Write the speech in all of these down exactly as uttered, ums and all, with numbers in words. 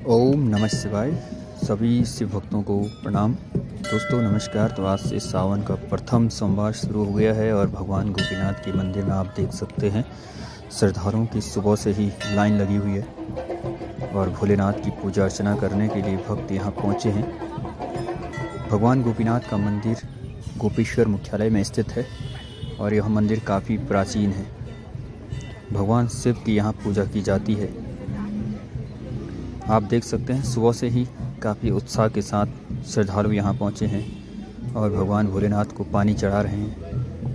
ओम नमः शिवाय। सभी शिव भक्तों को प्रणाम। दोस्तों नमस्कार। तो आज से सावन का प्रथम सोमवार शुरू हो गया है और भगवान गोपीनाथ के मंदिर में आप देख सकते हैं श्रद्धालुओं की सुबह से ही लाइन लगी हुई है और भोलेनाथ की पूजा अर्चना करने के लिए भक्त यहाँ पहुँचे हैं। भगवान गोपीनाथ का मंदिर गोपेश्वर मुख्यालय में स्थित है और यह मंदिर काफ़ी प्राचीन है। भगवान शिव की यहाँ पूजा की जाती है। आप देख सकते हैं सुबह से ही काफ़ी उत्साह के साथ श्रद्धालु यहाँ पहुँचे हैं और भगवान भोलेनाथ को पानी चढ़ा रहे हैं।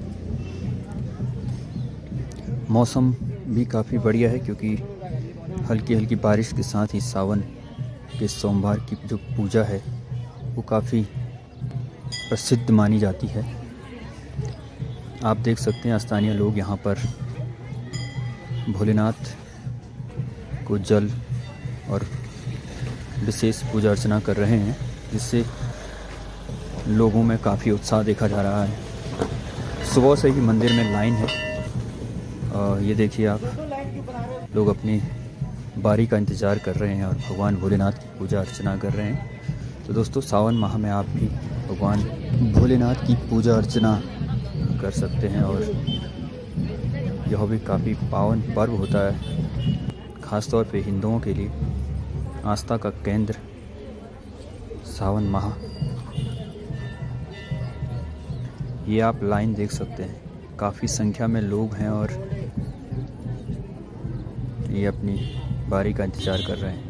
मौसम भी काफ़ी बढ़िया है क्योंकि हल्की हल्की बारिश के साथ ही सावन के सोमवार की जो पूजा है वो काफ़ी प्रसिद्ध मानी जाती है। आप देख सकते हैं स्थानीय लोग यहाँ पर भोलेनाथ को जल और विशेष पूजा अर्चना कर रहे हैं, जिससे लोगों में काफ़ी उत्साह देखा जा रहा है। सुबह से ही मंदिर में लाइन है और ये देखिए आप, लोग अपनी बारी का इंतज़ार कर रहे हैं और भगवान भोलेनाथ की पूजा अर्चना कर रहे हैं। तो दोस्तों सावन माह में आप भी भगवान भोलेनाथ की पूजा अर्चना कर सकते हैं और यह भी काफ़ी पावन पर्व होता है, ख़ासतौर पे हिंदुओं के लिए आस्था का केंद्र सावन माह। ये आप लाइन देख सकते हैं, काफ़ी संख्या में लोग हैं और ये अपनी बारी का इंतज़ार कर रहे हैं।